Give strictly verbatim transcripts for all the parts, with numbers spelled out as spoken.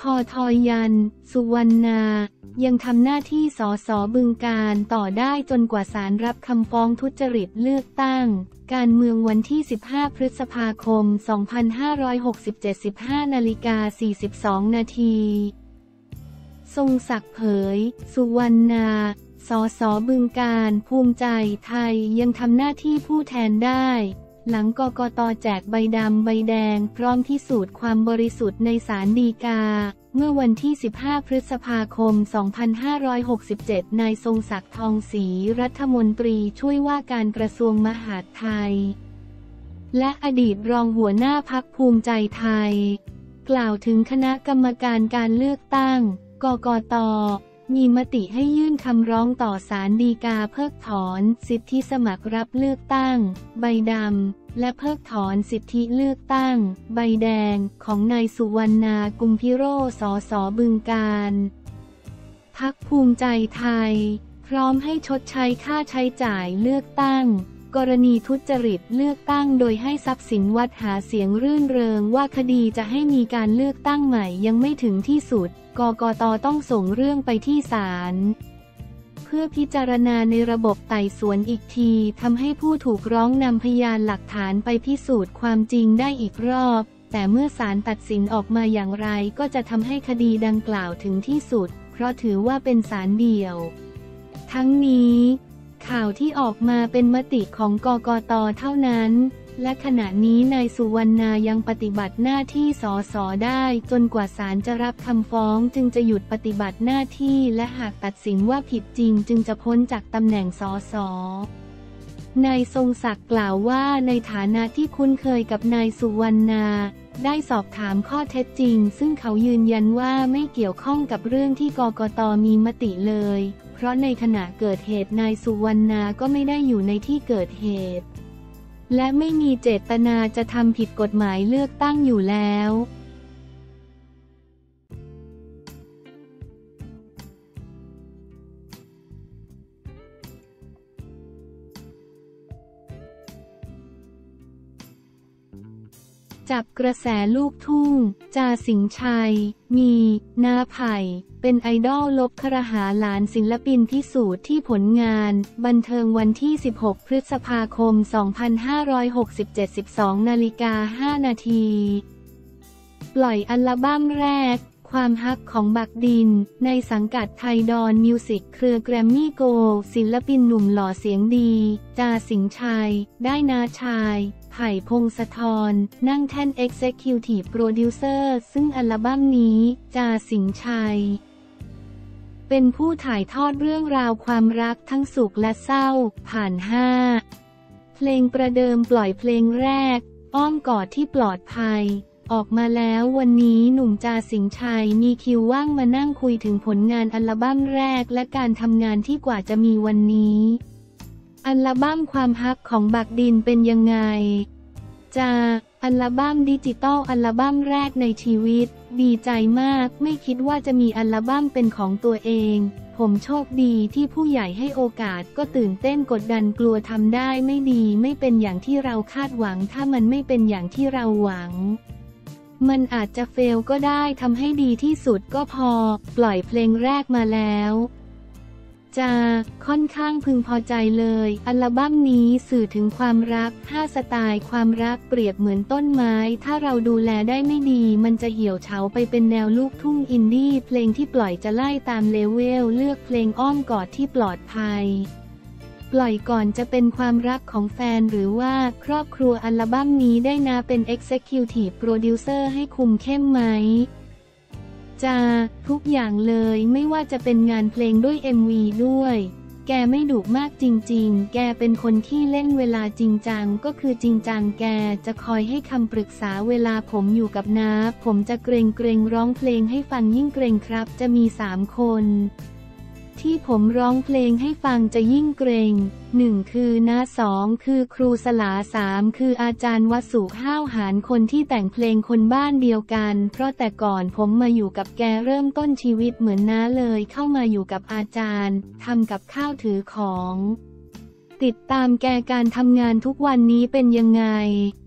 อทอยัน สุวรรณายังทำหน้าที่สสบึงกาฬต่อได้จนกว่าศาลรับคำฟ้องทุจริตเลือกตั้งการเมืองวันที่สิบห้าพฤษภาคมสองพันห้าร้อยหกสิบเจ็ด สิบห้านาฬิกาสี่สิบสองนาทีทรงศักดิ์เผยสุวรรณาสสบึงกาฬภูมิใจไทยยังทำหน้าที่ผู้แทนได้หลังกกต.แจกใบดำใบแดงพร้อมพิสูจน์ความบริสุทธิ์ในศาลฎีกาเมื่อวันที่สิบห้าพฤษภาคมสองพันห้าร้อยหกสิบเจ็ดนายทรงศักดิ์ทองศรีรัฐมนตรีช่วยว่าการกระทรวงมหาดไทยและอดีตรองหัวหน้าพรรคภูมิใจไทยกล่าวถึงคณะกรรมการการเลือกตั้งกกต.มีมติให้ยื่นคำร้องต่อศาลฎีกาเพิกถอนสิทธิสมัครรับเลือกตั้งใบดำและเพิกถอนสิทธิเลือกตั้งใบแดงของนายสุวรรณากุมพิโรสสบึงกาฬพรรคภูมิใจไทยพร้อมให้ชดใช้ค่าใช้จ่ายเลือกตั้งกรณีทุจริตเลือกตั้งโดยให้ทรัพย์สินวัดหาเสียงรื่นเริงว่าคดีจะให้มีการเลือกตั้งใหม่ยังไม่ถึงที่สุดกกต.ต้องส่งเรื่องไปที่ศาลเพื่อพิจารณาในระบบไต่สวนอีกทีทำให้ผู้ถูกร้องนำพยานหลักฐานไปพิสูจน์ความจริงได้อีกรอบแต่เมื่อศาลตัดสินออกมาอย่างไรก็จะทำให้คดีดังกล่าวถึงที่สุดเพราะถือว่าเป็นศาลเดี่ยวทั้งนี้ข่าวที่ออกมาเป็นมติของกกต.เท่านั้นและขณะนี้นายสุวรรณายังปฏิบัติหน้าที่สสได้จนกว่าศาลจะรับคำฟ้องจึงจะหยุดปฏิบัติหน้าที่และหากตัดสินว่าผิดจริงจึงจะพ้นจากตำแหน่งสสนายทรงศักดิ์กล่าวว่าในฐานะที่คุ้นเคยกับนายสุวรรณาได้สอบถามข้อเท็จจริงซึ่งเขายืนยันว่าไม่เกี่ยวข้องกับเรื่องที่กกต.มีมติเลยเพราะในขณะเกิดเหตุนายสุวรรณาก็ไม่ได้อยู่ในที่เกิดเหตุและไม่มีเจตนาจะทำผิดกฎหมายเลือกตั้งอยู่แล้วจับกระแสลูกทุ่งจาสิงห์ชัยมีนาไผ่เป็นไอดอลลบครหาหลานศิลปินพิสูจน์ที่ผลงานบันเทิงวันที่สิบหกพฤษภาคมสองพันห้าร้อยหกสิบเจ็ด สิบสองนาฬิกาห้านาทีปล่อยอัลบั้มแรกความฮักของบักดินในสังกัดไทยดอนมิวสิกเครือแกรมมี่โกลด์ศิลปินหนุ่มหล่อเสียงดีจาสิงห์ชัยได้นาชายไผ่พงศธรนั่งแท่น Executive Producer ซึ่งอัลบั้มนี้จาสิงห์ชัยเป็นผู้ถ่ายทอดเรื่องราวความรักทั้งสุขและเศร้าผ่านห้าเพลงประเดิมปล่อยเพลงแรกอ้อมกอดที่ปลอดภัยออกมาแล้ววันนี้หนุ่มจาสิงห์ชัยมีคิวว่างมานั่งคุยถึงผลงานอัลบั้มแรกและการทำงานที่กว่าจะมีวันนี้อัลบั้มความฮักของบักดินเป็นยังไงจาอัลบั้มดิจิตอลอัลบั้มแรกในชีวิตดีใจมากไม่คิดว่าจะมีอัลบั้มเป็นของตัวเองผมโชคดีที่ผู้ใหญ่ให้โอกาสก็ตื่นเต้นกดดันกลัวทำได้ไม่ดีไม่เป็นอย่างที่เราคาดหวังถ้ามันไม่เป็นอย่างที่เราหวังมันอาจจะเฟลก็ได้ทำให้ดีที่สุดก็พอปล่อยเพลงแรกมาแล้วจะค่อนข้างพึงพอใจเลยอัลบั้มนี้สื่อถึงความรักห้าสไตล์ความรักเปรียบเหมือนต้นไม้ถ้าเราดูแลได้ไม่ดีมันจะเหี่ยวเฉาไปเป็นแนวลูกทุ่งอินดี้เพลงที่ปล่อยจะไล่ตามเลเวลเลือกเพลงอ้อมกอดที่ปลอดภัยปล่อยก่อนจะเป็นความรักของแฟนหรือว่าครอบครัวอัลบั้มนี้ได้นาเป็น Executive Producer ให้คุมเข้มไหมจาทุกอย่างเลยไม่ว่าจะเป็นงานเพลงด้วย เอ็ม วี ด้วยแกไม่ดุมากจริงๆแกเป็นคนที่เล่นเวลาจริงจังก็คือจริงจังแกจะคอยให้คำปรึกษาเวลาผมอยู่กับน้าผมจะเกรงเกรงร้องเพลงให้ฟังยิ่งเกรงครับจะมีสามคนที่ผมร้องเพลงให้ฟังจะยิ่งเกรงหนึ่งคือน้าสองคือครูสลาสามคืออาจารย์วสุห้าวหาญคนที่แต่งเพลงคนบ้านเดียวกันเพราะแต่ก่อนผมมาอยู่กับแกเริ่มต้นชีวิตเหมือนน้าเลยเข้ามาอยู่กับอาจารย์ทำกับข้าวถือของติดตามแกการทำงานทุกวันนี้เป็นยังไง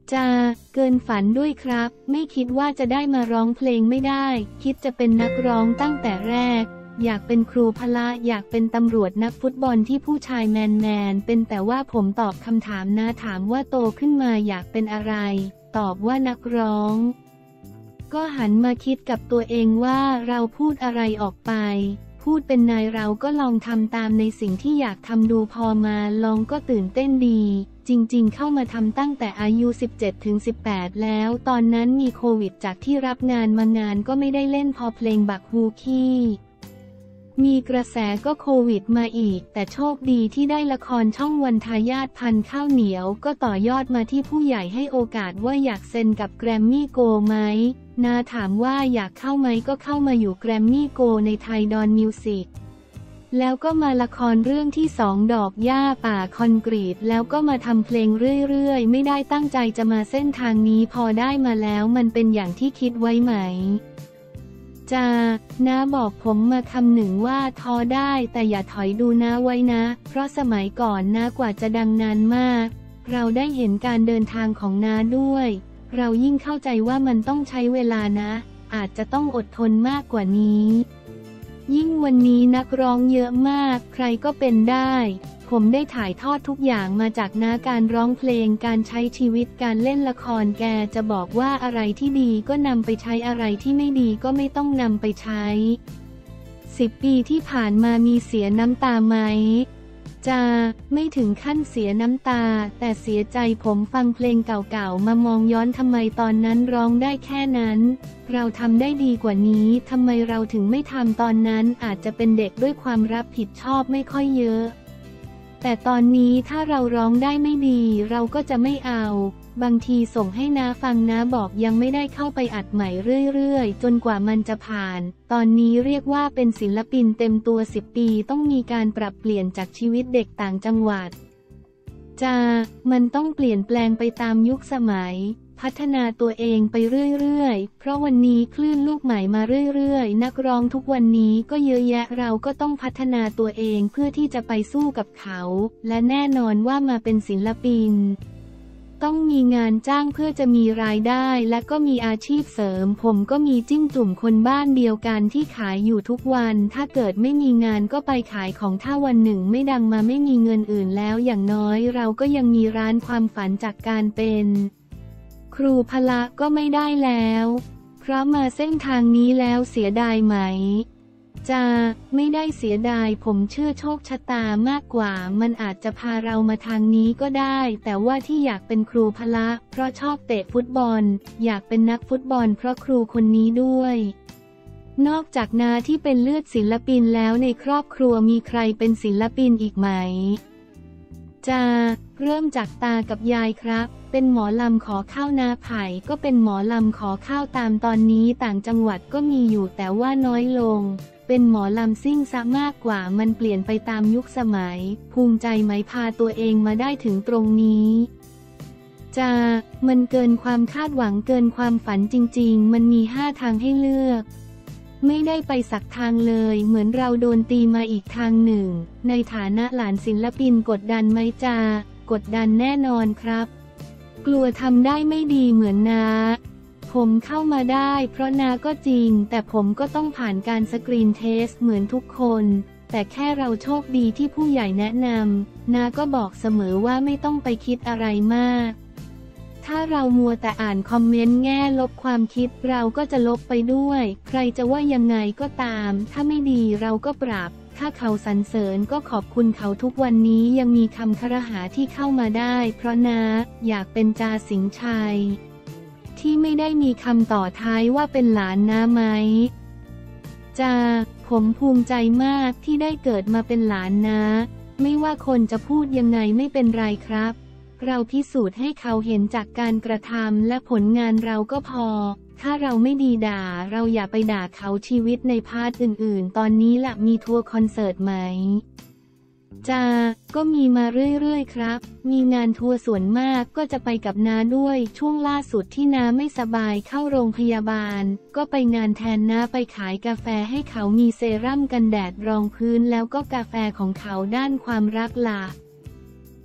จะเกินฝันด้วยครับไม่คิดว่าจะได้มาร้องเพลงไม่ได้คิดจะเป็นนักร้องตั้งแต่แรกอยากเป็นครูพละอยากเป็นตำรวจนักฟุตบอลที่ผู้ชายแมนแมนเป็นแต่ว่าผมตอบคำถามนะถามว่าโตขึ้นมาอยากเป็นอะไรตอบว่านักร้องก็หันมาคิดกับตัวเองว่าเราพูดอะไรออกไปพูดเป็นนายเราก็ลองทำตามในสิ่งที่อยากทำดูพอมาลองก็ตื่นเต้นดีจริงๆเข้ามาทำตั้งแต่อายุ สิบเจ็ดถึงสิบแปด แล้วตอนนั้นมีโควิดจากที่รับงานมางานก็ไม่ได้เล่นพอเพลงบักฮูคี้มีกระแสก็โควิดมาอีกแต่โชคดีที่ได้ละครช่องวันทายาทพันข้าวเหนียวก็ต่อยอดมาที่ผู้ใหญ่ให้โอกาสว่าอยากเซ็นกับแกรมมี่โกไหมนาถามว่าอยากเข้าไหมก็เข้ามาอยู่แกรมมี่โกในไทยดอนมิวสิกแล้วก็มาละครเรื่องที่สองดอกหญ้าป่าคอนกรีตแล้วก็มาทำเพลงเรื่อยๆไม่ได้ตั้งใจจะมาเส้นทางนี้พอได้มาแล้วมันเป็นอย่างที่คิดไว้ไหมจ้าน้าบอกผมมาคำหนึ่งว่าท้อได้แต่อย่าถอยดูน้าไว้นะเพราะสมัยก่อนน้ากว่าจะดังนานมากเราได้เห็นการเดินทางของน้าด้วยเรายิ่งเข้าใจว่ามันต้องใช้เวลานะอาจจะต้องอดทนมากกว่านี้ยิ่งวันนี้นักร้องเยอะมากใครก็เป็นได้ผมได้ถ่ายทอดทุกอย่างมาจากน้าการร้องเพลงการใช้ชีวิตการเล่นละครแกจะบอกว่าอะไรที่ดีก็นำไปใช้อะไรที่ไม่ดีก็ไม่ต้องนำไปใช้สิบปีที่ผ่านมามีเสียน้ำตาไหมจะไม่ถึงขั้นเสียน้ำตาแต่เสียใจผมฟังเพลงเก่าๆมามองย้อนทำไมตอนนั้นร้องได้แค่นั้นเราทำได้ดีกว่านี้ทำไมเราถึงไม่ทำตอนนั้นอาจจะเป็นเด็กด้วยความรับผิดชอบไม่ค่อยเยอะแต่ตอนนี้ถ้าเราร้องได้ไม่ดีเราก็จะไม่เอาบางทีส่งให้น้าฟังน้าบอกยังไม่ได้เข้าไปอัดใหม่เรื่อยๆจนกว่ามันจะผ่านตอนนี้เรียกว่าเป็นศิลปินเต็มตัวสิบปีต้องมีการปรับเปลี่ยนจากชีวิตเด็กต่างจังหวัดจ้ามันต้องเปลี่ยนแปลงไปตามยุคสมัยพัฒนาตัวเองไปเรื่อยๆเพราะวันนี้คลื่นลูกใหม่มาเรื่อยๆนักร้องทุกวันนี้ก็เยอะแยะเราก็ต้องพัฒนาตัวเองเพื่อที่จะไปสู้กับเขาและแน่นอนว่ามาเป็นศิลปินต้องมีงานจ้างเพื่อจะมีรายได้และก็มีอาชีพเสริมผมก็มีจิ้งจุ่มคนบ้านเดียวกันที่ขายอยู่ทุกวันถ้าเกิดไม่มีงานก็ไปขายของถ้าวันหนึ่งไม่ดังมาไม่มีเงินอื่นแล้วอย่างน้อยเราก็ยังมีร้านความฝันจากการเป็นครูพละก็ไม่ได้แล้วเพราะมาเส้นทางนี้แล้วเสียดายไหมจะไม่ได้เสียดายผมเชื่อโชคชะตามากกว่ามันอาจจะพาเรามาทางนี้ก็ได้แต่ว่าที่อยากเป็นครูพละเพราะชอบเตะฟุตบอลอยากเป็นนักฟุตบอลเพราะครูคนนี้ด้วยนอกจากนาที่เป็นเลือดศิลปินแล้วในครอบครัวมีใครเป็นศิลปินอีกไหมจะเริ่มจากตากับยายครับเป็นหมอลำขอข้าวนาไผ่ก็เป็นหมอลำขอข้าวตามตอนนี้ต่างจังหวัดก็มีอยู่แต่ว่าน้อยลงเป็นหมอลำซิ่งซะมากกว่ามันเปลี่ยนไปตามยุคสมัยภูมิใจไหมพาตัวเองมาได้ถึงตรงนี้จะมันเกินความคาดหวังเกินความฝันจริงๆมันมีห้าทางให้เลือกไม่ได้ไปสักทางเลยเหมือนเราโดนตีมาอีกทางหนึ่งในฐานะหลานศิลปินกดดันไหมจากดดันแน่นอนครับกลัวทำได้ไม่ดีเหมือนนาผมเข้ามาได้เพราะนาก็จริงแต่ผมก็ต้องผ่านการสกรีนเทสเหมือนทุกคนแต่แค่เราโชคดีที่ผู้ใหญ่แนะนำนาก็บอกเสมอว่าไม่ต้องไปคิดอะไรมากถ้าเรามัวแต่อ่านคอมเมนต์แง่ลบความคิดเราก็จะลบไปด้วยใครจะว่ายังไงก็ตามถ้าไม่ดีเราก็ปรับถ้าเขาสรรเสริญก็ขอบคุณเขาทุกวันนี้ยังมีคำครหาที่เข้ามาได้เพราะนาอยากเป็นจาสิงห์ชัยที่ไม่ได้มีคำต่อท้ายว่าเป็นหลานนาไหมจ้าผมภูมิใจมากที่ได้เกิดมาเป็นหลานนาไม่ว่าคนจะพูดยังไงไม่เป็นไรครับเราพิสูจน์ให้เขาเห็นจากการกระทำและผลงานเราก็พอถ้าเราไม่ดีด่าเราอย่าไปด่าเขาชีวิตในพาร์ทอื่นๆตอนนี้ล่ะมีทัวร์คอนเสิร์ตไหมจ้าก็มีมาเรื่อยๆครับมีงานทัวร์ส่วนมากก็จะไปกับน้าด้วยช่วงล่าสุดที่น้าไม่สบายเข้าโรงพยาบาลก็ไปงานแทนน้าไปขายกาแฟให้เขามีเซรั่มกันแดดรองพื้นแล้วก็กาแฟของเขาด้านความรักล่ะ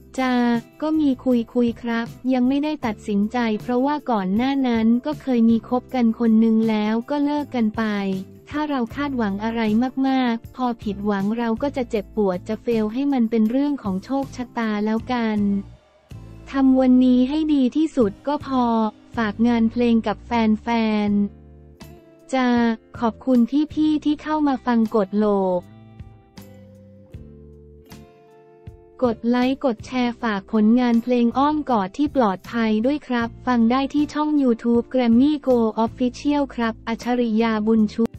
จ้าก็มีคุยคุยครับยังไม่ได้ตัดสินใจเพราะว่าก่อนหน้านั้นก็เคยมีคบกันคนนึงแล้วก็เลิกกันไปถ้าเราคาดหวังอะไรมากๆพอผิดหวังเราก็จะเจ็บปวดจะเฟลให้มันเป็นเรื่องของโชคชะตาแล้วกันทำวันนี้ให้ดีที่สุดก็พอฝากงานเพลงกับแฟนๆจ้าขอบคุณพี่ๆที่เข้ามาฟังกดโหลกกดไลค์กดแชร์ฝากผลงานเพลงอ้อมกอดที่ปลอดภัยด้วยครับฟังได้ที่ช่อง ยูทูบ Grammy Go Official ครับอัจฉริยาบุญชู